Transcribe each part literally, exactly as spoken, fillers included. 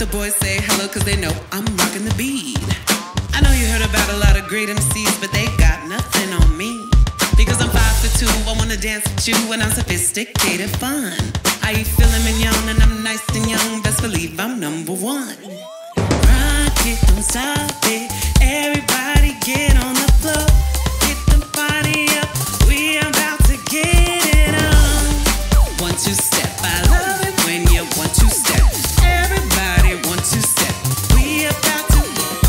the boys say hello cause they know I'm rocking the beat. I know you heard about a lot of great M Cs, but they got nothing on me. Because I'm five foot two, I wanna dance with you, and I'm sophisticated fun. I eat filet mignon and I'm nice and young, best believe I'm number one. Rock it, don't stop it, everybody get on the floor. Get the party up, we about to get it on. One, two step, I love it when you one, two step. Everybody one, two step, we about to.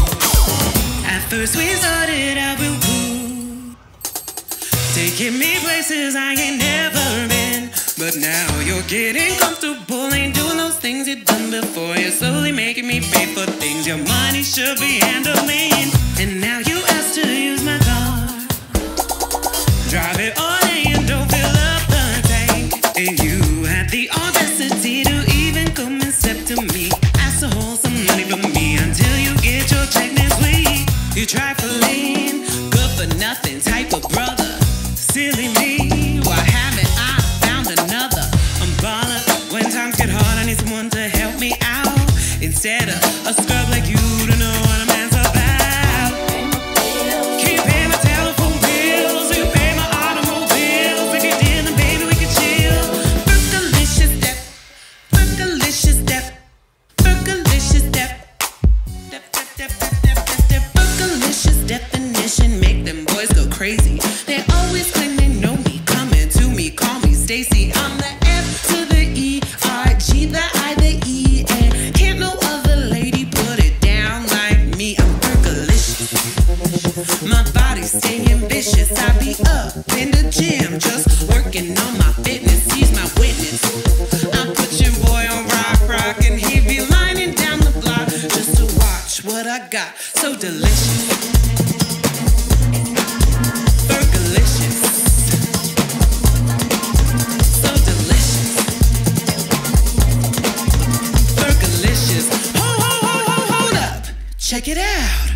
At first we started out with woo, taking me places I ain't never been. But now you're getting comfortable, ain't doing those things you've done before. You're slowly making me pay for things your money should be handling. And now you ask to use my car, drive it all day and don't fill up the tank. And you had the audacity to even come and step to me, ask to hold some money from me until you get your check next week. You trifling, good for nothing type of brother. Silly me, why haven't I found another? I'm baller, when times get hard I need someone to help me out, instead of a scrub like you to know what a man's about. Can you pay my telephone bills? Will you pay my automobiles? If you did, then baby we could chill. Fergalicious step, fergalicious step, fergalicious step, step, step, step, step, step, step, step. Fergalicious definition make them boys go crazy. They always claim they know me, coming to me, call me Stacy. I'm the F to the E, R, G, the I, the E, and can't no other lady put it down like me. I'm fergalicious, my body stay ambitious. I be up in the gym, just working on my fitness. He's my witness. I put your boy on rock, rock, and he be lining down the block just to watch what I got. So delicious. Check it out.